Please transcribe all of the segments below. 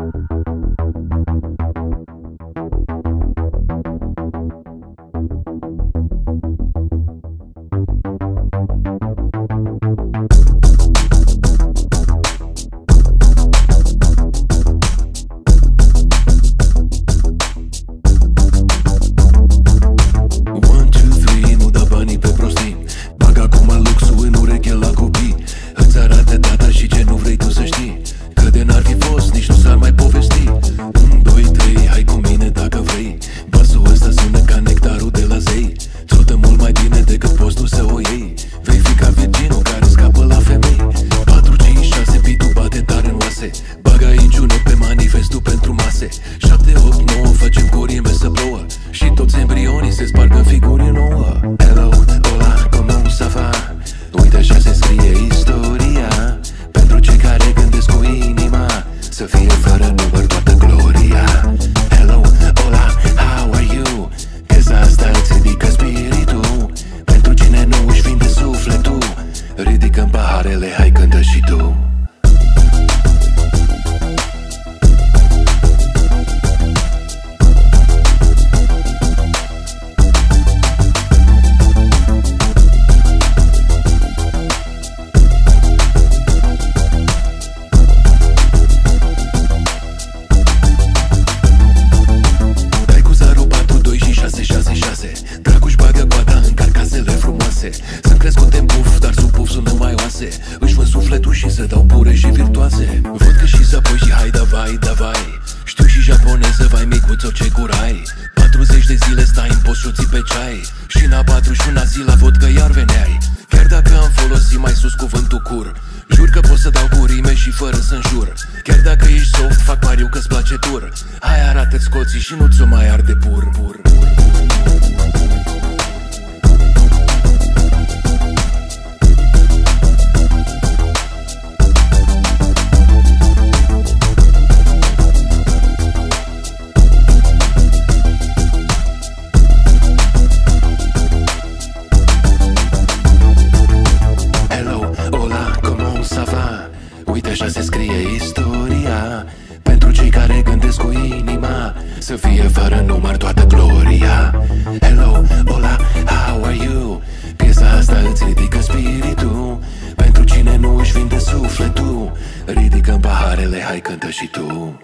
Sunt crescute în buf, dar sub puf sunt numai oase. Își văd sufletul și se dau pure și virtuoase. Văd că și zapoi și hai davai, davai. Știu și japoneză, vai micuțo ce curai. 40 de zile stai în post și o ții pe ceai. Și în a 41-a zi la vodcă iar veneai. Chiar dacă am folosit mai sus cuvântul cur, jur că pot să dau cu rime și fără să înjur. Chiar dacă ești soft, fac pariu că-ți place tur. Hai arată-ți scoții și nu ți-o mai arde pur. Uite, așa se scrie istoria. Pentru cei care gândesc cu inima, să fie fără număr toată gloria. Hello, hola, how are you? Piesa asta îți ridică spiritul. Pentru cine nu își vinde sufletul, ridică-n paharele, hai cântă și tu.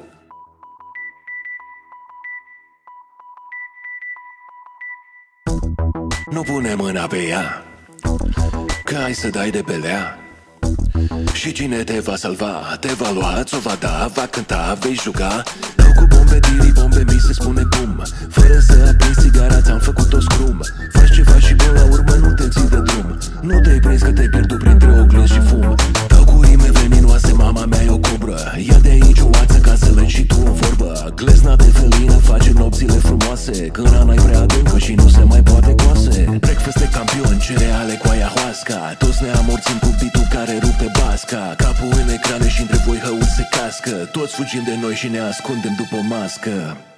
Nu pune mâna pe ea, că ai să dai de belea. Și cine te va salva, te va lua, ți-o va da, va cânta, vei juca. Dau cu bombe, tiri bombe, mi se spune bum. Fără să aprinzi țigara, ți-am făcut o scrum. Faci ceva și până la urmă nu te ții de drum. Nu te-ai prins că te-ai pierdut printre oglinzi și fum. Dau cu rime veninoase, mama mea e o cobră. Ia de aici o ață ca să legi și tu o vorbă. Glezna de felină face nopțile frumoase, când rana-i prea adâncă și nu se mai poate coase. Breakfast de campion, cereale cu ayahuasca. Toți ne amorțim cu beat-ul care rupe basca. Capul în ecrane și între voi hăuți se cască. Toți fugim de noi și ne ascundem după mască.